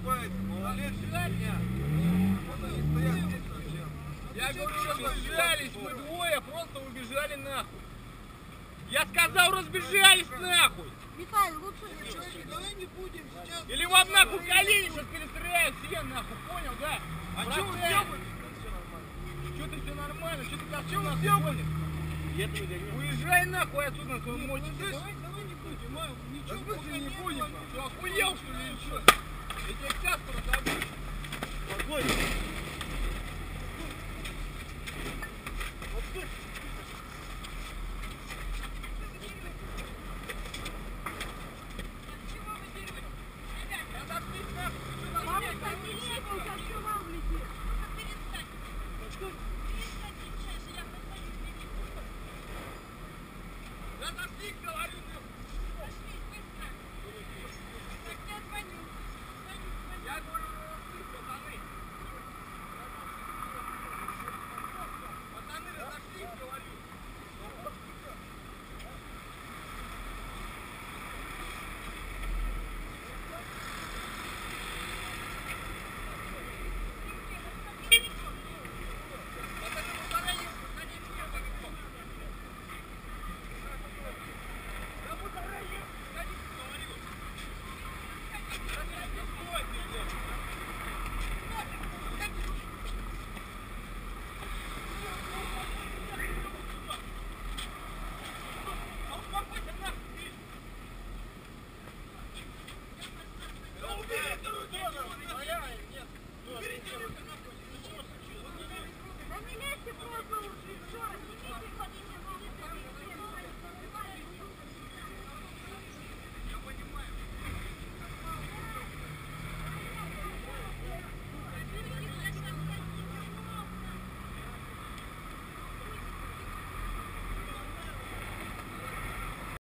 Я говорю, разбежались, мы двое просто убежали нахуй. Я сказал, разбежались нахуй. Михаил, лучше давай не будем сейчас. Или вам нахуй колени сейчас перестреляют все нахуй, понял, да? А что вы делаете? Что-то все нормально, что ты как все нас делаешь? Уезжай нахуй отсюда на своем моте. Давай не будем, ничего пока не будем. Что, охуел что ли или что? Я тебя сейчас разобью. Спокойно. Разошли,